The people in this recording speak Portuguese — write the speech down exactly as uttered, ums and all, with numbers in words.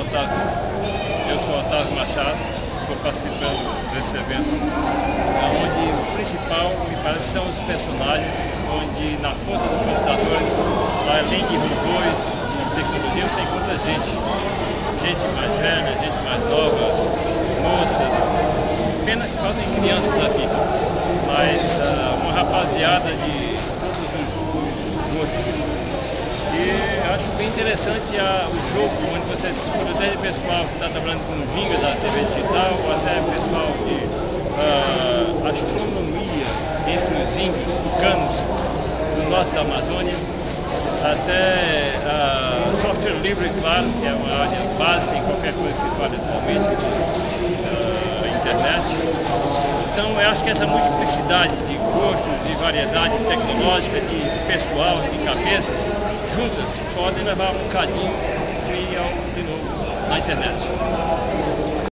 Otávio. Eu sou Otávio Machado, estou participando desse evento, onde o principal, me parece, são os personagens, onde na ponta dos computadores, além de robôs, de tecnologia, você encontra gente. Gente mais velha, gente mais nova, moças. Pena que faltam crianças aqui, mas uh, uma rapaziada de todos os gostos. E acho bem interessante a, o jogo, onde você encontra desde pessoal que está trabalhando com vinga da T V digital, até pessoal de uh, astronomia entre os índios, tucanos, do norte da Amazônia, até uh, software livre, claro, que é uma área básica em qualquer coisa que se fale atualmente, uh, internet. Então eu acho que essa multiplicidade de gostos, de variedade tecnológica, de pessoal, de cabeças, juntas, podem levar um bocadinho de novo na internet.